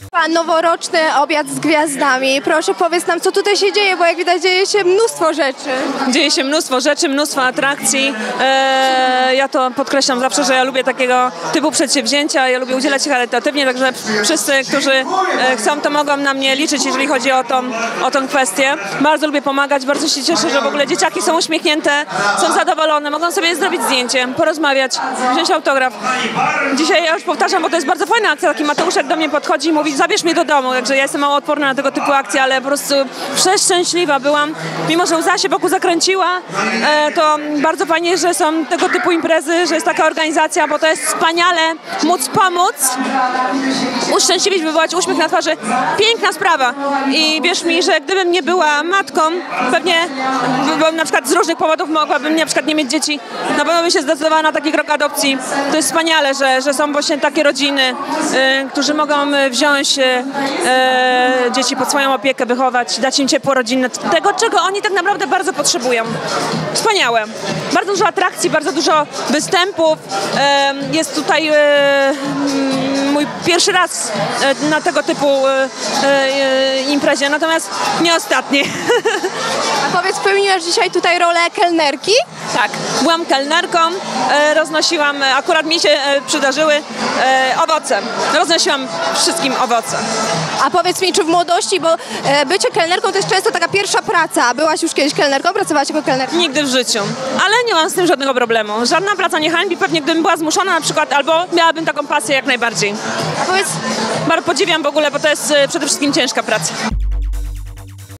Noworoczny obiad z gwiazdami. Proszę, powiedz nam, co tutaj się dzieje, bo jak widać dzieje się mnóstwo rzeczy. Dzieje się mnóstwo rzeczy, mnóstwo atrakcji. Ja to podkreślam zawsze, że ja lubię takiego typu przedsięwzięcia, ja lubię udzielać się charytatywnie, także wszyscy, którzy chcą, to mogą na mnie liczyć, jeżeli chodzi o tą kwestię. Bardzo lubię pomagać, bardzo się cieszę, że w ogóle dzieciaki są uśmiechnięte, są zadowolone, mogą sobie zrobić zdjęcie, porozmawiać, wziąć autograf. Dzisiaj ja już powtarzam, bo to jest bardzo fajna akcja, taki Mateuszek do mnie podchodzi i mówi: zabierz mnie do domu, także ja jestem mało odporna na tego typu akcje, ale po prostu przeszczęśliwa byłam, mimo że łza się wokół zakręciła, to bardzo fajnie, że są tego typu imprezy, że jest taka organizacja, bo to jest wspaniale móc pomóc, uszczęśliwić, wywołać uśmiech na twarzy. Piękna sprawa i wierz mi, że gdybym nie była matką, pewnie, bo na przykład z różnych powodów mogłabym na przykład nie mieć dzieci, na pewno bym się zdecydowała na taki krok adopcji. To jest wspaniale, że są właśnie takie rodziny, którzy mogą wziąć dzieci pod swoją opiekę, wychować, dać im ciepło rodzinne, tego, czego oni tak naprawdę bardzo potrzebują. Wspaniałe. Bardzo dużo atrakcji, bardzo dużo występów. Jest tutaj mój pierwszy raz na tego typu imprezie, natomiast nie ostatni. A powiedz, pełniłaś dzisiaj tutaj rolę kelnerki? Tak, byłam kelnerką, roznosiłam, akurat mi się przydarzyły owoce. Roznosiłam wszystkim owoce. A powiedz mi, czy w młodości, bo bycie kelnerką to jest często taka pierwsza praca. Byłaś już kiedyś kelnerką? Pracowałaś jako kelnerka? Nigdy w życiu, ale nie mam z tym żadnego problemu. Żadna praca nie hańbi, pewnie gdybym była zmuszona na przykład, albo miałabym taką pasję jak najbardziej. A powiedz... Bardzo podziwiam w ogóle, bo to jest przede wszystkim ciężka praca.